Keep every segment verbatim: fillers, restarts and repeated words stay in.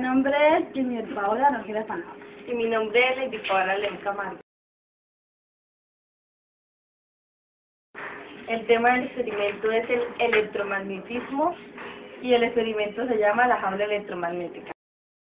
nombre es Junior Paola Noguera Sanabria. Y mi nombre es Lady Paola León Camargo. El tema del experimento es el electromagnetismo y el experimento se llama la jaula electromagnética.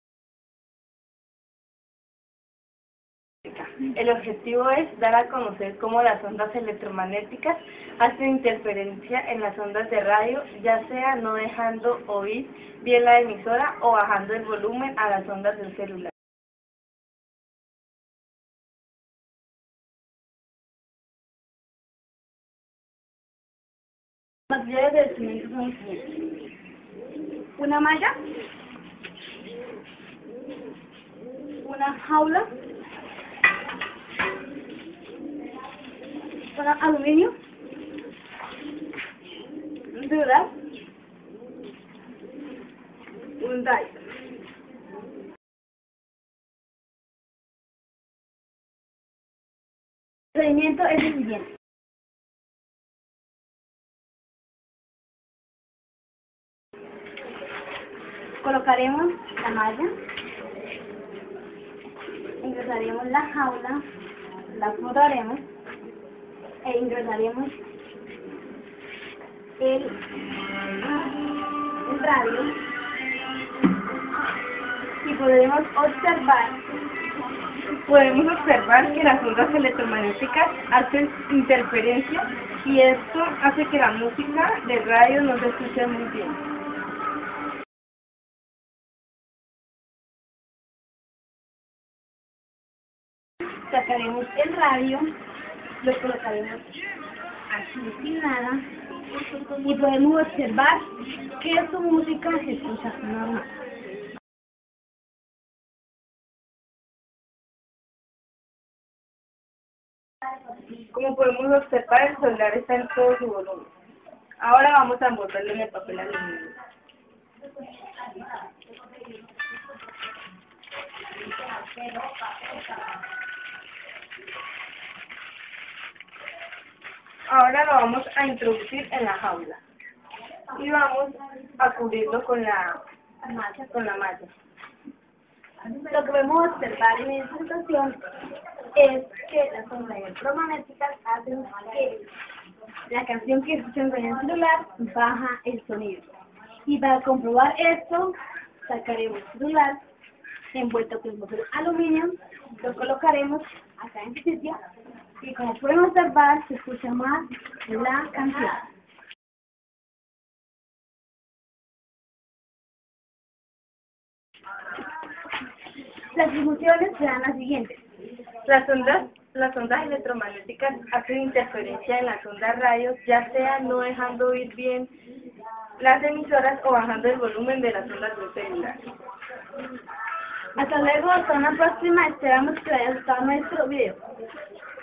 El objetivo es dar a conocer cómo las ondas electromagnéticas hacen interferencia en las ondas de radio, ya sea no dejando oír bien la emisora o bajando el volumen a las ondas del celular. Los materiales del cemento son los siguientes: una malla, una jaula, un aluminio, un celular, un radio. El procedimiento es el siguiente: colocaremos la malla, ingresaremos la jaula, la forraremos e ingresaremos el, el radio y podremos observar Podemos observar que las ondas electromagnéticas hacen interferencia y esto hace que la música de radio no se escuche muy bien. Sacaremos el radio, lo colocaremos aquí sin nada y podemos observar que su música se escucha normal. Como podemos observar, el celular está en todo su volumen. Ahora vamos a envolverlo en el papel aluminio. Ahora lo vamos a introducir en la jaula y vamos a cubrirlo con la malla. Con la malla. Lo que podemos observar en esta situación es que las ondas electromagnéticas hacen que la canción que escuchan en el celular baja el sonido. Y para comprobar esto, sacaremos el celular envuelto con papel aluminio, lo colocaremos acá en este sitio y como pueden observar se escucha más la canción. Las funciones serán las siguientes. Las ondas, las ondas electromagnéticas hacen interferencia en las ondas radios, ya sea no dejando oír bien las emisoras o bajando el volumen de las ondas del celular. Hasta luego, hasta una próxima, esperamos que les haya gustado nuestro video.